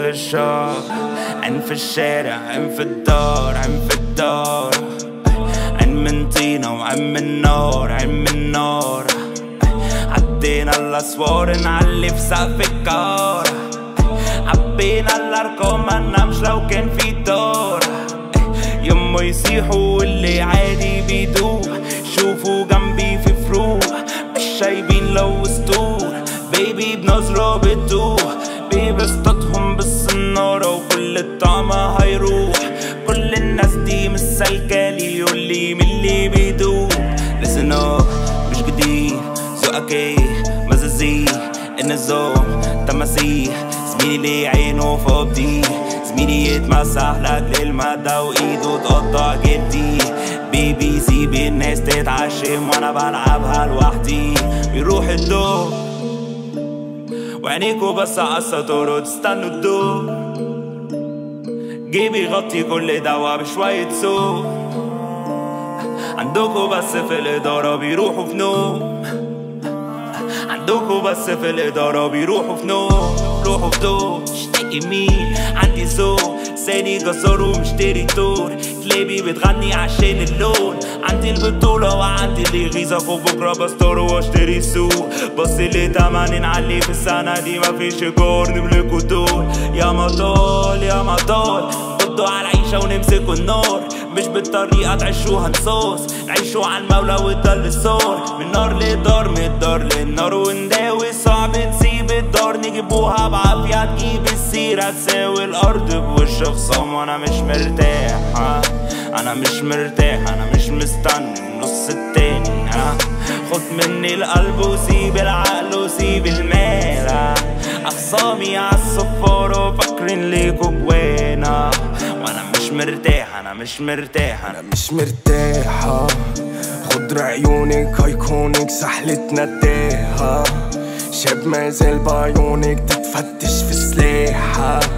في الشهر، عين في الشارع، عين في الدار، عين في الدار، عين من طينة وعين من نار، عين من نار. عدينا الأسوار نعلي في سقف الكار، عبينا الأرقام منامش لو كان في دار. يمه يصيحوا واللي عادي بيدوق، شوفوا جنبي في فروق مش شايبين لو وسطور. بيبي بنظرة بتدوق، بيبي اصطادهم بالصنارة وكل الطعم هيروح. كل الناس دي مش سالكالي يقولي من اللي بيدوق. Listen up مش جديد ذوقك ايه مزازيه النظام تماسيح. زميلي ليه عينه فوق دي، زميلي يتمسح لك للمادة وايده تقطع جدي. بيبي سيب الناس تتعشم وانا بلعبها لوحدي. بيروح الدور وعينيكوا بس عالسطور وتستنوا الدور. جيبي يغطي كل دوا بشوية صوت. عندكوا بس في الإدارة بيروحوا في نوم، عندكوا بس في الإدارة بيروحوا في نوم. روحوا في دور اشتاقي مين عندي ذوق، لساني جزار ومشتري تور. كلابي بتغني عشان اللون، عندي البطولة وعندي اللي يغيظك وبكرة بستار واشتري سوق. بص اللي تمانين علي في السنة دي مفيش إيجار نملكوا دول. يا مطال يا مطال ضدوا على العيشة ونمسكوا النار. مش بالطريقة تعيشوها نصوص، نعيشوا على المولى وتضل الصور. من نار لدار من الدار للنار ونداوي صعب نسيب الدار. نجيبوها بعافية تجيب السيرة تساوي الأرض بوش خصام. وأنا مش مرتاح أنا مش مرتاح أنا مش مستني النص التاني. خد مني القلب وسيب العقل وسيب المال. أخصامي عالصفارة فاكرين ليكوا جوانا. وأنا مش مرتاح أنا مش مرتاح أنا مش مرتاحة. خضر عيونك هيكونك سحلتنا التاهة. شاب مازال بعيونك تتفتش في سلاحك.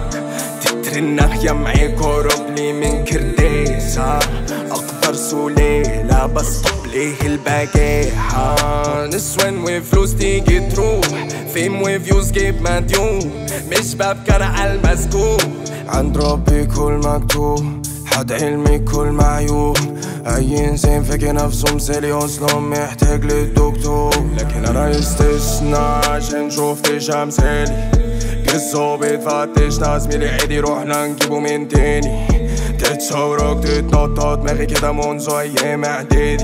تترنخ يا معاك قربلي من كرداسة. أقدر سلالة بس طب ليه البجاحة. نسوان وفلوس تيجي تروح، فيم وفيوز جيب مديون. مش ببكر عالمسكون، عند ربي كل مكتوب. حد علمي كل معيوب، أي إنسان فاكر نفسه مثالي أصلا محتاج للدكتور. لكن أنا استثناء عشان شوفتش أمثالي. الظابط فتشنا زميلي عادي روحنا نجيبه من تاني. تتصورك تتنطط دماغي كده منذ أيام إعدادي.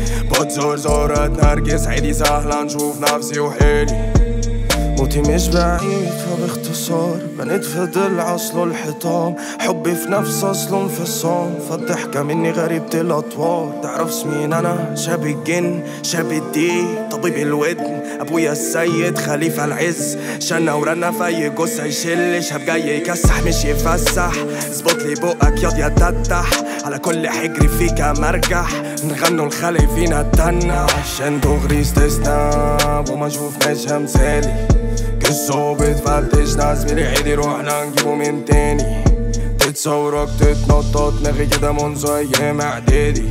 بتزرزر اتنرجس عادي سهلة نشوف نفسي وحالي. موتي مش بعيد فباختصار بنيت في ضلع أصله الحيطان. حبي في نفس أصله انفصام، فالضحكة مني غريبة الأطوار. تعرفش مين أنا؟ شاب الجن شاب الدين طبيب الودن. أبويا السيد خليفة العز، شنا ورنا في أي جثة يشل. شاب جاي يكسح مش يفسح، اظبطلي بقك ياض يا تتح. على كل حجري فيك مرجح، نغنوا الخلق فينا التنة. عشان دغري استثناء وما شوفناش أمثالي. الظابط فتشنا زميلي عادي روحنا نجيبه من تاني. تتصورك تتنطط دماغي كده منذ أيام إعدادي.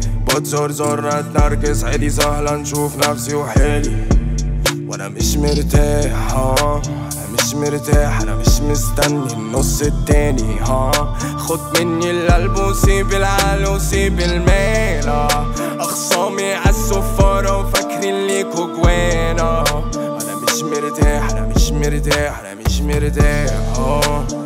بتزرزر اتنرجس عادي سهلة نشوف نفسي وحالي. وأنا مش مرتاح أنا مش مرتاح أنا مش مستني النص التاني. خد مني القلب وسيب العقل وسيب المال. أخصامي عالسفارة وفاكرين ليكوا جوانا. أنا مش مرتاح أنا مش مرتاح أنا مش مرتاح